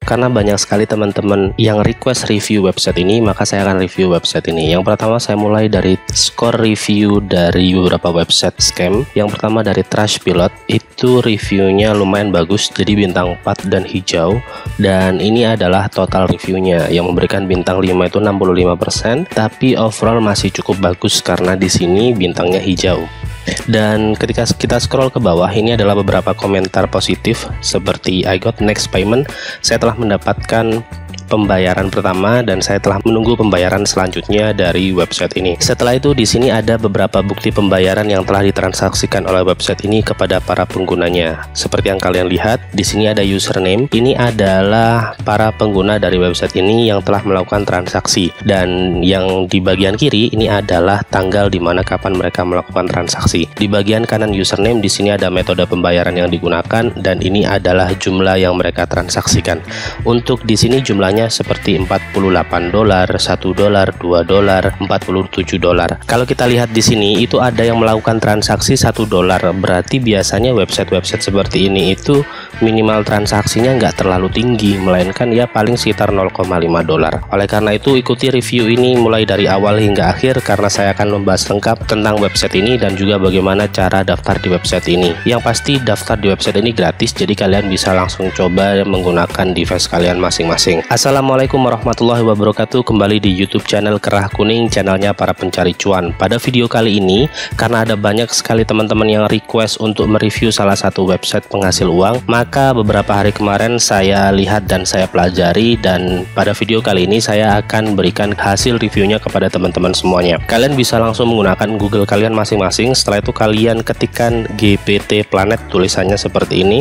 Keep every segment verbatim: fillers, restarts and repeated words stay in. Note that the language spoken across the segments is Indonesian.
karena banyak sekali teman-teman yang request review website ini, maka saya akan review website ini. Yang pertama saya mulai dari skor review dari beberapa website scam. Yang pertama dari Trustpilot, itu reviewnya lumayan bagus, jadi bintang empat dan hijau. Dan ini adalah total reviewnya, yang memberikan bintang lima itu enam puluh lima persen, tapi overall masih cukup bagus karena di sini bintangnya hijau. Dan ketika kita scroll ke bawah, ini adalah beberapa komentar positif seperti I got next payment, saya telah mendapatkan pembayaran pertama dan saya telah menunggu pembayaran selanjutnya dari website ini. Setelah itu di sini ada beberapa bukti pembayaran yang telah ditransaksikan oleh website ini kepada para penggunanya. Seperti yang kalian lihat, di sini ada username. Ini adalah para pengguna dari website ini yang telah melakukan transaksi, dan yang di bagian kiri ini adalah tanggal di mana kapan mereka melakukan transaksi. Di bagian kanan username di sini ada metode pembayaran yang digunakan dan ini adalah jumlah yang mereka transaksikan. Untuk di sini jumlahnya seperti empat puluh delapan dolar, satu dolar, dua dolar, empat puluh tujuh dolar. Kalau kita lihat di sini itu ada yang melakukan transaksi satu dolar. Berarti biasanya website-website seperti ini itu minimal transaksinya nggak terlalu tinggi, melainkan ya paling sekitar nol koma lima dolar. Oleh karena itu ikuti review ini mulai dari awal hingga akhir, karena saya akan membahas lengkap tentang website ini dan juga bagaimana cara daftar di website ini. Yang pasti daftar di website ini gratis, jadi kalian bisa langsung coba menggunakan device kalian masing-masing. Assalamualaikum warahmatullahi wabarakatuh. Kembali di YouTube channel Kerah Kuning, channelnya para pencari cuan. Pada video kali ini, karena ada banyak sekali teman-teman yang request untuk mereview salah satu website penghasil uang, maka beberapa hari kemarin saya lihat dan saya pelajari, dan pada video kali ini saya akan berikan hasil reviewnya kepada teman-teman semuanya. Kalian bisa langsung menggunakan Google kalian masing-masing. Setelah itu kalian ketikkan G P T Planet, tulisannya seperti ini.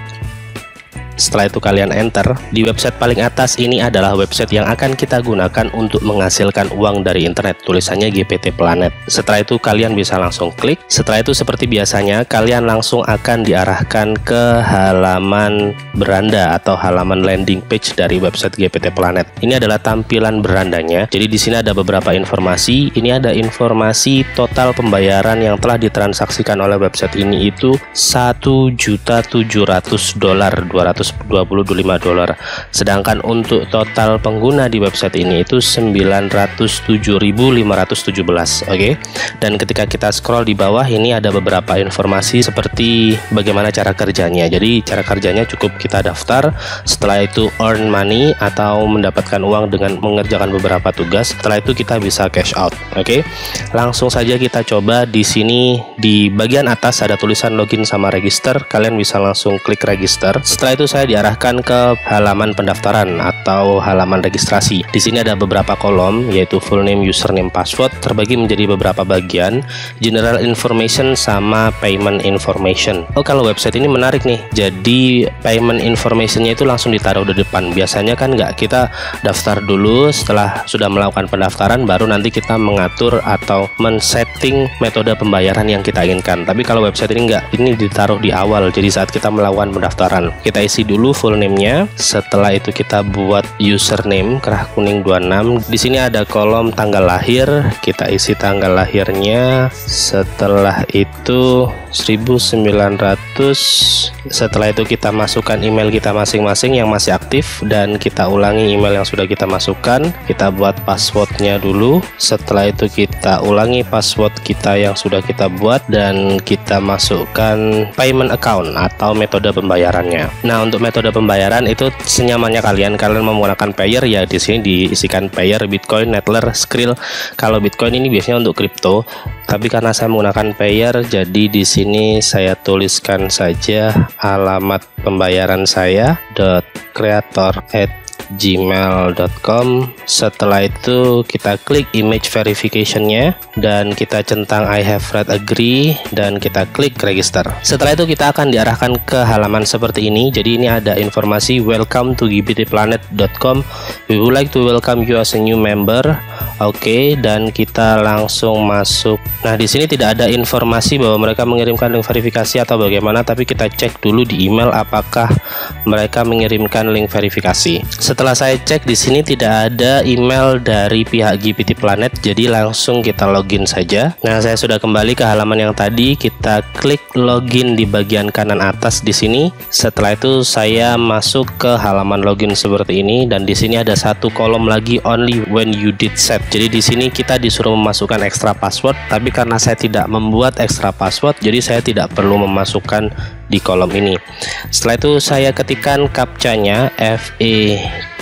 Setelah itu kalian enter. Di website paling atas ini adalah website yang akan kita gunakan untuk menghasilkan uang dari internet, tulisannya G P T Planet. Setelah itu kalian bisa langsung klik. Setelah itu seperti biasanya kalian langsung akan diarahkan ke halaman beranda atau halaman landing page dari website G P T Planet. Ini adalah tampilan berandanya. Jadi di sini ada beberapa informasi. Ini ada informasi total pembayaran yang telah ditransaksikan oleh website ini itu satu juta tujuh ratus dolar, dua ratus dua puluh lima dolar. Sedangkan untuk total pengguna di website ini itu sembilan ratus tujuh ribu lima ratus tujuh belas. Oke. Okay? Dan ketika kita scroll di bawah ini ada beberapa informasi seperti bagaimana cara kerjanya. Jadi cara kerjanya cukup kita daftar, setelah itu earn money atau mendapatkan uang dengan mengerjakan beberapa tugas. Setelah itu kita bisa cash out. Oke. Okay? Langsung saja kita coba. Di sini di bagian atas ada tulisan login sama register. Kalian bisa langsung klik register. Setelah itu saya saya diarahkan ke halaman pendaftaran atau halaman registrasi. Di sini ada beberapa kolom, yaitu full name, username, password, terbagi menjadi beberapa bagian, general information sama payment information. Oh, kalau website ini menarik nih. Jadi payment informationnya itu langsung ditaruh di depan. Biasanya kan nggak, kita daftar dulu, setelah sudah melakukan pendaftaran baru nanti kita mengatur atau men-setting metode pembayaran yang kita inginkan. Tapi kalau website ini nggak, ini ditaruh di awal. Jadi saat kita melakukan pendaftaran, kita isi dulu full name-nya. Setelah itu kita buat username Kerah Kuning dua puluh enam. Di sini ada kolom tanggal lahir, kita isi tanggal lahirnya. Setelah itu seribu sembilan ratus. Setelah itu kita masukkan email kita masing-masing yang masih aktif dan kita ulangi email yang sudah kita masukkan. Kita buat passwordnya dulu. Setelah itu kita ulangi password kita yang sudah kita buat dan kita masukkan payment account atau metode pembayarannya. Nah, untuk metode pembayaran itu senyamannya kalian. Kalian mau menggunakan payer ya di sini diisikan payer, Bitcoin, Neteller, Skrill. Kalau Bitcoin ini biasanya untuk kripto, tapi karena saya menggunakan payer, jadi di sini saya tuliskan saja alamat pembayaran saya .creator at gmail dot com. Setelah itu kita klik image verification-nya dan kita centang I have read agree dan kita klik register. Setelah itu kita akan diarahkan ke halaman seperti ini. Jadi ini ada informasi welcome to g p t planet dot com. We would like to welcome you as a new member Oke, dan kita langsung masuk. Nah, di sini tidak ada informasi bahwa mereka mengirimkan link verifikasi atau bagaimana, tapi kita cek dulu di email apakah mereka mengirimkan link verifikasi. Setelah saya cek di sini tidak ada email dari pihak G P T Planet, jadi langsung kita login saja. Nah, saya sudah kembali ke halaman yang tadi. Kita klik login di bagian kanan atas di sini. Setelah itu saya masuk ke halaman login seperti ini, dan di sini ada satu kolom lagi, only when you did set. Jadi di sini kita disuruh memasukkan extra password, tapi karena saya tidak membuat extra password, jadi saya tidak perlu memasukkan di kolom ini. Setelah itu saya ketikkan captcha-nya F E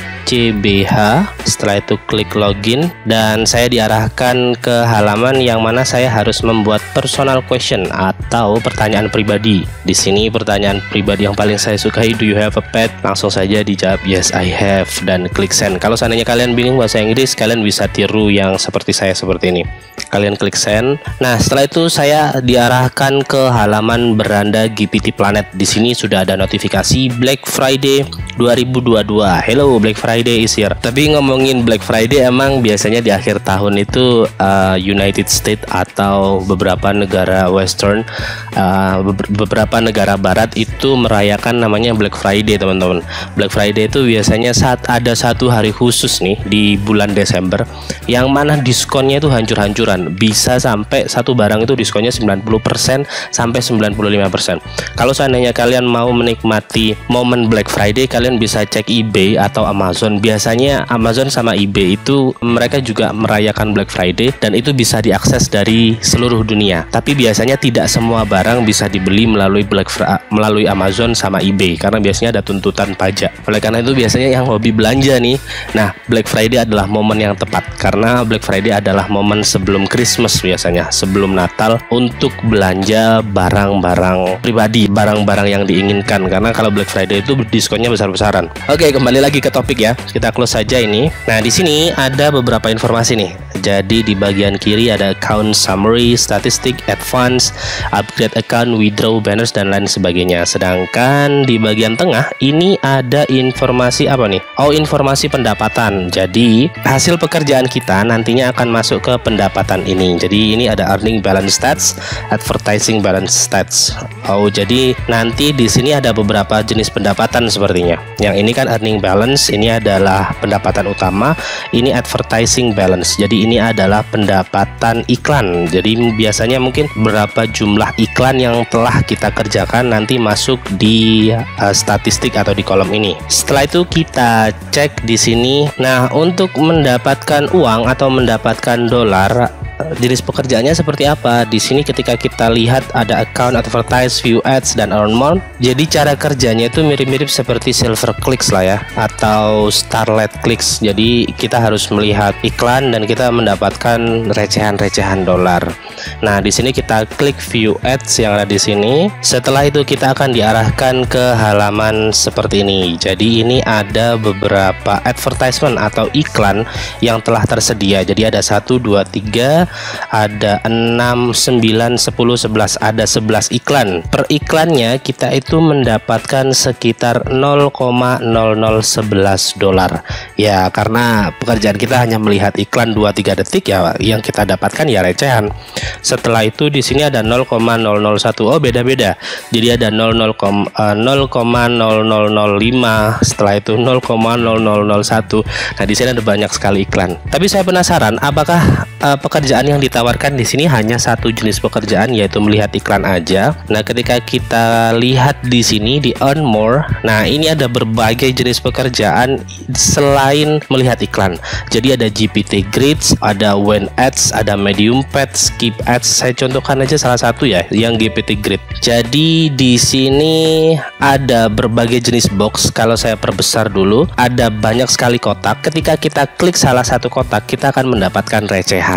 C B H. Setelah itu klik login, dan saya diarahkan ke halaman yang mana saya harus membuat personal question atau pertanyaan pribadi. Di sini pertanyaan pribadi yang paling saya sukai, do you have a pet? Langsung saja dijawab yes I have, dan klik send. Kalau seandainya kalian bingung bahasa Inggris, kalian bisa tiru yang seperti saya seperti ini. Kalian klik send. Nah, setelah itu saya diarahkan ke halaman beranda G P T Planet. Di sini sudah ada notifikasi Black Friday dua ribu dua puluh dua. Hello, Black Friday is here. Tapi ngomongin Black Friday, emang biasanya di akhir tahun itu uh, United States atau beberapa negara Western, uh, beberapa negara Barat itu merayakan namanya Black Friday, teman-teman. Black Friday itu biasanya saat ada satu hari khusus nih di bulan Desember, yang mana diskonnya itu hancur-hancuran. Bisa sampai satu barang itu diskonnya sembilan puluh persen sampai sembilan puluh lima persen. Kalau seandainya kalian mau menikmati momen Black Friday, kalian bisa cek eBay atau Amazon. Biasanya Amazon sama eBay itu mereka juga merayakan Black Friday, dan itu bisa diakses dari seluruh dunia. Tapi biasanya tidak semua barang bisa dibeli melalui Black Friday, melalui Amazon sama eBay, karena biasanya ada tuntutan pajak. Oleh karena itu biasanya yang hobi belanja nih, nah Black Friday adalah momen yang tepat, karena Black Friday adalah momen sebelum Christmas biasanya, sebelum Natal, untuk belanja barang-barang pribadi, barang-barang yang diinginkan. Karena kalau Black Friday itu diskonnya besar-besaran. Oke, kembali lagi ke topik ya. Kita close saja ini. Nah, di sini ada beberapa informasi nih. Jadi di bagian kiri ada account summary, statistik, advance, upgrade account, withdraw, banners, dan lain sebagainya. Sedangkan di bagian tengah ini ada informasi apa nih? Oh, informasi pendapatan. Jadi hasil pekerjaan kita nantinya akan masuk ke pendapatan ini. Jadi ini ada earning balance stats, advertising balance stats. Oh, jadi nanti di sini ada beberapa jenis pendapatan sepertinya. Yang ini kan earning balance, ini adalah pendapatan utama, ini advertising balance. Jadi ini adalah pendapatan iklan. Jadi biasanya mungkin berapa jumlah iklan yang telah kita kerjakan nanti masuk di uh, statistik atau di kolom ini. Setelah itu kita cek di sini. Nah, untuk mendapatkan uang atau mendapatkan dolar, jenis pekerjaannya seperti apa? Di sini ketika kita lihat ada account, advertise, view ads, dan earn more. Jadi cara kerjanya itu mirip-mirip seperti silver clicks lah ya, atau starlight clicks. Jadi kita harus melihat iklan dan kita mendapatkan recehan-recehan dolar. Nah, di sini kita klik view ads yang ada di sini. Setelah itu kita akan diarahkan ke halaman seperti ini. Jadi ini ada beberapa advertisement atau iklan yang telah tersedia. Jadi ada satu, dua, tiga, ada enam, sembilan, sepuluh, sebelas, ada sebelas iklan. Per iklannya kita itu mendapatkan sekitar nol koma nol nol sebelas dolar. Ya, karena pekerjaan kita hanya melihat iklan dua tiga detik ya, yang kita dapatkan ya recehan. Setelah itu di sini ada nol koma nol nol satu. Oh, beda-beda. Jadi ada nol koma nol nol nol lima, setelah itu nol koma nol nol nol satu. Nah, di sini ada banyak sekali iklan. Tapi saya penasaran, apakah uh, pekerjaan yang ditawarkan di sini hanya satu jenis pekerjaan, yaitu melihat iklan aja? Nah, ketika kita lihat di sini di earn more, nah ini ada berbagai jenis pekerjaan selain melihat iklan. Jadi ada G P T grids, ada when ads, ada medium pet, skip ads. Saya contohkan aja salah satu ya, yang G P T grid. Jadi di sini ada berbagai jenis box. Kalau saya perbesar dulu, ada banyak sekali kotak. Ketika kita klik salah satu kotak, kita akan mendapatkan recehan.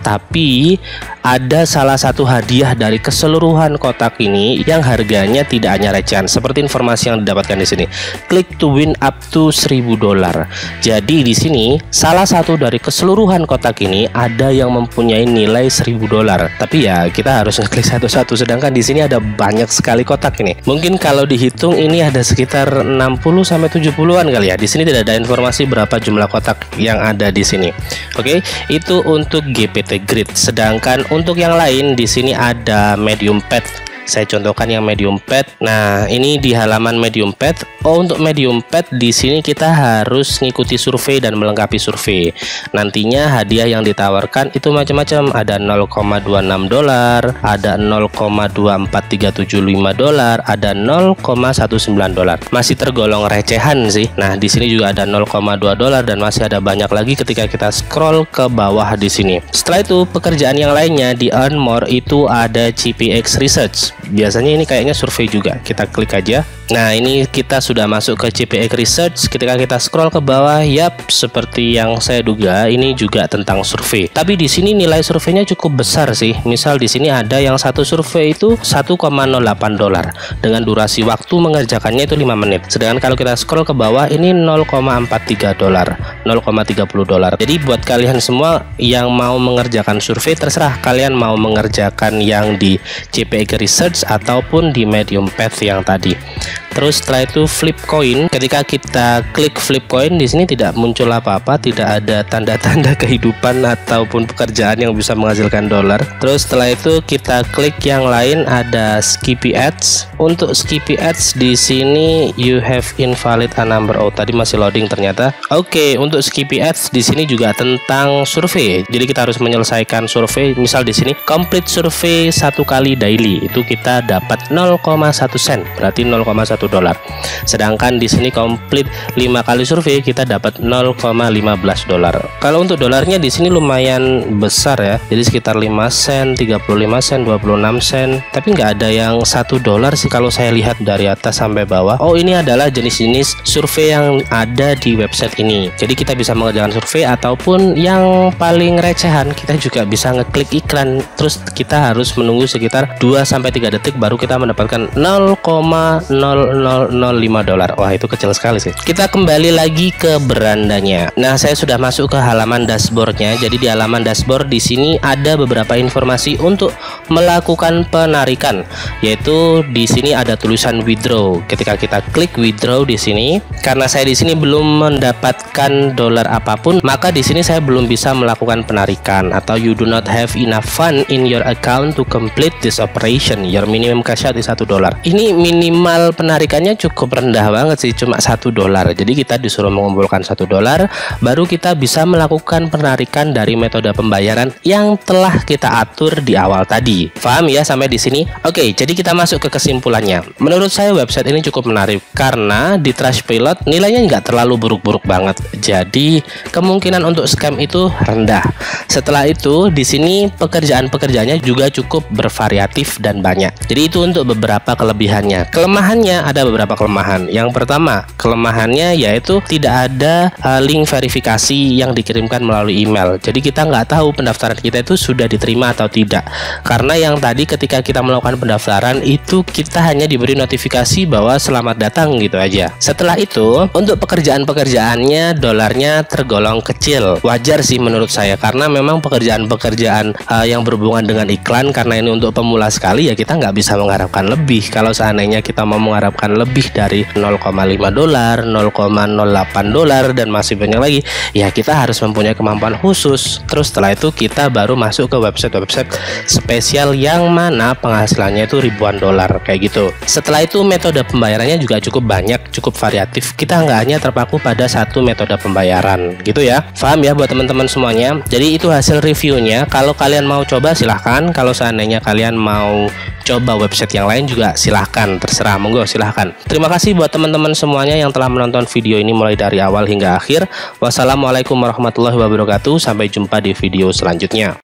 Tapi ada salah satu hadiah dari keseluruhan kotak ini yang harganya tidak hanya recehan, seperti informasi yang didapatkan di sini. Click to win up to seribu dolar. Jadi di sini salah satu dari keseluruhan kotak ini ada yang mempunyai nilai seribu dolar. Tapi ya kita harus ngeklik satu-satu, sedangkan di sini ada banyak sekali kotak ini. Mungkin kalau dihitung ini ada sekitar enam puluh sampai tujuh puluhan kali ya. Di sini tidak ada informasi berapa jumlah kotak yang ada di sini. Oke, itu untuk G P T Grid. Sedangkan untuk yang lain di sini ada medium pet. Saya contohkan yang medium pet. Nah, ini di halaman medium pet. Oh, untuk medium pet di sini kita harus ngikuti survei dan melengkapi survei. Nantinya hadiah yang ditawarkan itu macam-macam. Ada nol koma dua enam dolar, ada nol koma dua empat tiga tujuh lima dolar, ada nol koma satu sembilan dolar. Masih tergolong recehan sih. Nah, di sini juga ada nol koma dua dolar dan masih ada banyak lagi ketika kita scroll ke bawah di sini. Setelah itu, pekerjaan yang lainnya di Earn More itu ada C P X Research. Biasanya ini kayaknya survei juga. Kita klik aja. Nah, ini kita sudah masuk ke C P X Research. Ketika kita scroll ke bawah, yap, seperti yang saya duga, ini juga tentang survei. Tapi di sini nilai surveinya cukup besar sih. Misal di sini ada yang satu survei itu satu koma nol delapan dolar dengan durasi waktu mengerjakannya itu lima menit. Sedangkan kalau kita scroll ke bawah ini nol koma empat tiga dolar, nol koma tiga puluh dolar. Jadi buat kalian semua yang mau mengerjakan survei, terserah kalian mau mengerjakan yang di C P X Research ataupun di medium path yang tadi. Terus setelah itu flip coin. Ketika kita klik flip coin, di sini tidak muncul apa-apa, tidak ada tanda-tanda kehidupan ataupun pekerjaan yang bisa menghasilkan dolar. Terus setelah itu kita klik yang lain, ada Skippy Ads. Untuk Skippy Ads di sini you have invalid a number. Oh, tadi masih loading ternyata. Oke, untuk Skippy Ads di sini juga tentang survei. Jadi kita harus menyelesaikan survei. Misal di sini complete survei satu kali daily, itu kita dapat nol koma satu sen, berarti nol koma satu dolar. Sedangkan di sini komplit lima kali survei kita dapat nol koma lima belas dolar. Kalau untuk dolarnya di sini lumayan besar ya. Jadi sekitar lima sen, tiga puluh lima sen, dua puluh enam sen. Tapi nggak ada yang satu dolar sih kalau saya lihat dari atas sampai bawah. Oh, ini adalah jenis-jenis survei yang ada di website ini. Jadi kita bisa mengerjakan survei ataupun yang paling recehan kita juga bisa ngeklik iklan. Terus kita harus menunggu sekitar dua sampai tiga detik baru kita mendapatkan nol koma nol nol nol lima dolar. Wah, itu kecil sekali sih. Kita kembali lagi ke berandanya. Nah, saya sudah masuk ke halaman dashboardnya. Jadi di halaman dashboard di sini ada beberapa informasi untuk melakukan penarikan, yaitu di sini ada tulisan withdraw. Ketika kita klik withdraw di sini, karena saya di sini belum mendapatkan dolar apapun, maka di sini saya belum bisa melakukan penarikan, atau you do not have enough fund in your account to complete this operation. Your minimum cash out is satu dolar. Ini minimal penarikannya cukup rendah banget sih, cuma satu dolar. Jadi kita disuruh mengumpulkan satu dolar baru kita bisa melakukan penarikan dari metode pembayaran yang telah kita atur di awal tadi. Paham ya sampai di sini? Oke, jadi kita masuk ke kesimpulannya. Menurut saya website ini cukup menarik karena di Trustpilot nilainya nggak terlalu buruk-buruk banget. Jadi kemungkinan untuk scam itu rendah. Setelah itu di sini pekerjaan-pekerjaannya juga cukup bervariatif dan banyak. Jadi itu untuk beberapa kelebihannya. Kelemahannya ada beberapa kelemahan. Yang pertama, kelemahannya yaitu tidak ada uh, link verifikasi yang dikirimkan melalui email. Jadi kita nggak tahu pendaftaran kita itu sudah diterima atau tidak. Karena yang tadi ketika kita melakukan pendaftaran itu kita hanya diberi notifikasi bahwa selamat datang gitu aja. Setelah itu, untuk pekerjaan-pekerjaannya dolarnya tergolong kecil. Wajar sih menurut saya karena memang pekerjaan-pekerjaan uh, yang berhubungan dengan iklan, karena ini untuk pemula sekali ya kita nggak bisa mengharapkan lebih. Kalau seandainya kita mau mengharapkan lebih dari nol koma lima dolar, nol koma nol delapan dolar dan masih banyak lagi, ya kita harus mempunyai kemampuan khusus. Terus setelah itu kita baru masuk ke website-website spesial yang mana penghasilannya itu ribuan dolar kayak gitu. Setelah itu metode pembayarannya juga cukup banyak, cukup variatif. Kita nggak hanya terpaku pada satu metode pembayaran gitu ya. Paham ya buat teman-teman semuanya? Jadi itu hasil reviewnya. Kalau kalian mau coba silahkan. Kalau seandainya kalian mau coba website yang lain juga silahkan, terserah, monggo silahkan. Terima kasih buat teman-teman semuanya yang telah menonton video ini mulai dari awal hingga akhir. Wassalamualaikum warahmatullahi wabarakatuh. Sampai jumpa di video selanjutnya.